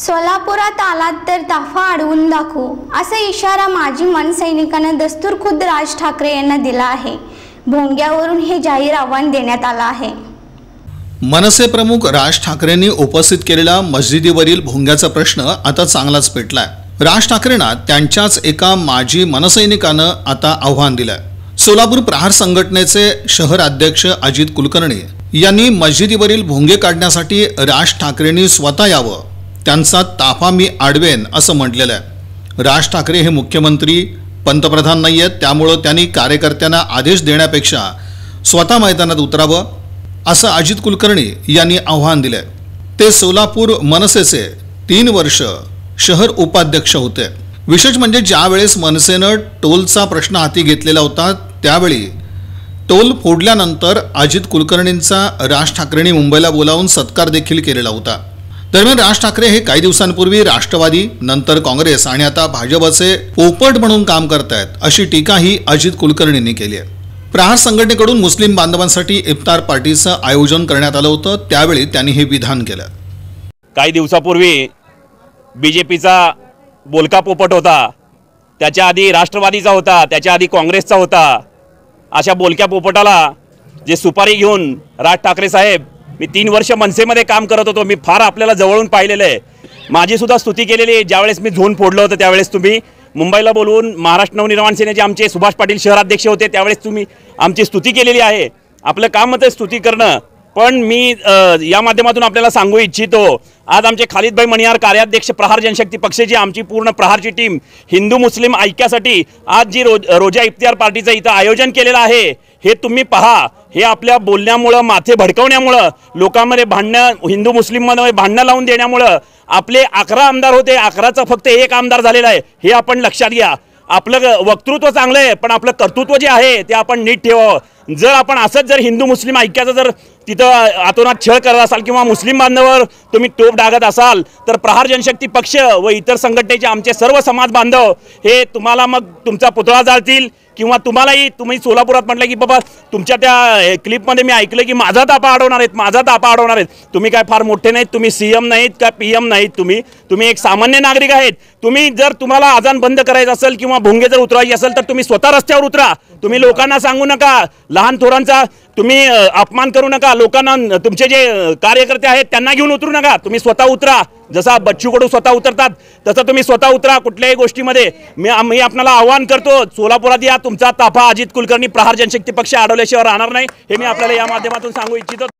सोलापुरात आलात तर ताफा अडवून दाखवू असा इशारा माजी मनसैनिकांना दस्तूरखुद्द राज ठाकरे यांना दिला आहे। भोंग्यावरून हे जाहीर आव्हान देण्यात आलं आहे। मनसे प्रमुख राज ठाकरेंनी उपस्थित केलेला मस्जिदीवरील भोंग्याचा प्रश्न आता चांगलाच पेटलाय। राज ठाकरेंना त्यांच्याच एका माजी मनसैनिकानं आता आव्हान दिलंय। सोलापूर प्रहार संघटनेचे शहर अध्यक्ष अजित कुलकर्णी यांनी मस्जिदीवरील भोंगे काढण्यासाठी राज ठाकरेंनी स्वतः यावं, त्यांचा ताफा मी अडवेन असं म्हटलेलं आहे। राज ठाकरे हे मुख्यमंत्री पंतप्रधान नाही आहेत, त्यामुळे त्यांनी कार्यकर्त्यांना आदेश देण्यापेक्षा स्वतः मैदानात उतरावं असं अजित कुलकर्णी यांनी आव्हान दिलंय। ते सोलापूर मनसेचे 3 वर्ष शहर उपाध्यक्ष होते। विशेष म्हणजे ज्या वेळेस मनसेनं टोलचा प्रश्न हाती घेतलेला होता त्यावेळी टोल फोडल्यानंतर अजित कुलकर्णींचा राज ठाकरेंनी मुंबईला बोलावून सत्कार देखील केलेला होता। दरम्यान राज ठाकरे हे काही दिवसांपूर्वी राष्ट्रवादी, नंतर काँग्रेस आणि आता भाजपचे पोपट म्हणून काम करतायत अशी टीकाही अजित कुलकर्णींनी केली आहे। प्रहार संघटनेकडून मुस्लिम बांधवांसाठी इफ्तार पार्टीचं आयोजन करण्यात आलं होतं, त्यावेळी त्यांनी हे विधान केलं। काही दिवसापूर्वी बीजेपीचा बोलका पोपट होता, त्याच्या आधी राष्ट्रवादीचा होता, त्याच्या आधी काँग्रेसचा होता। अशा बोलक्या पोपटाला जे सुपारी घेऊन राज ठाकरे साहेब, मी 3 वर्ष मनसेमध्ये काम करत होतो, मी फार आपल्याला जवळून पाहिलेलं आहे, माझी सुद्धा स्तुती केलेली आहे। ज्यावेळेस मी झोन फोडलं होतं त्यावेळेस तुम्ही मुंबईला बोलवून महाराष्ट्र नवनिर्माण सेनेचे आमचे सुभाष पाटील शहराध्यक्ष होते, त्यावेळेस तुम्ही आमची स्तुती केलेली आहे। आपलं काम होतं स्तुती करणं, पण मी या माध्यमातून आपल्याला सांगू इच्छितो, आज आमचे खालिदभाई मणियार कार्याध्यक्ष प्रहार जनशक्ती पक्षाची आमची पूर्ण प्रहारची टीम हिंदू मुस्लिम ऐक्यासाठी आज जी रोजा इफ्तार पार्टीचं इथं आयोजन केलेलं आहे हे तुम्ही पहा। हे आपल्या बोलण्यामुळं, माथे भडकवण्यामुळं, लोकांमध्ये भांडणं, हिंदू मुस्लिममध्ये भांडणं लावून देण्यामुळं आपले 11 आमदार होते, 11चा फक्त 1 आमदार झालेला आहे, हे आपण लक्षात घ्या। आपलं वक्तृत्व चांगलं आहे, पण आपलं कर्तृत्व जे आहे ते आपण नीट ठेवावं। जर आपण असंच जर हिंदू मुस्लिम ऐक्याचं जर तिथं आतोनात छळ करत असाल किंवा मुस्लिम बांधवांवर तुम्ही टोप डागत असाल तर प्रहार जनशक्ती पक्ष व इतर संघटनेचे आमचे सर्व समाज बांधव हे तुम्हाला मग तुमचा पुतळा जाळतील किंवा तुम्हालाही, तुम्ही सोलापुरात म्हटलं की बाबा तुमच्या त्या क्लिपमध्ये मी ऐकलं की माझा ताफा अडवणार आहेत, माझा ताफा अडवणार आहेत। तुम्ही काय फार मोठे नाहीत, तुम्ही CM नाहीत का PM नाहीत, तुम्ही एक सामान्य नागरिक आहेत। तुम्ही जर तुम्हाला आजान बंद करायचं असेल किंवा भोंगे जर उतरवायचे असेल तर तुम्ही स्वतः रस्त्यावर उतरा। तुम्ही लोकांना सांगू नका, लहान थोरांचा तुम्ही अपमान करू नका, लोकांना तुमचे जे कार्यकर्ते आहेत त्यांना घेऊन उतरू नका, तुम्ही स्वतः उतरा। जसा बच्चू कडू स्वतः उतरतात तसं तुम्ही स्वतः उतरा कुठल्याही गोष्टीमध्ये। मी आपल्याला आव्हान करतो, सोलापुरात या, तुमचा ताफा अजित कुलकर्णी प्रहार जनशक्ती पक्ष अडवल्याशिवाय राहणार नाही, हे मी आपल्याला या माध्यमातून सांगू इच्छितो।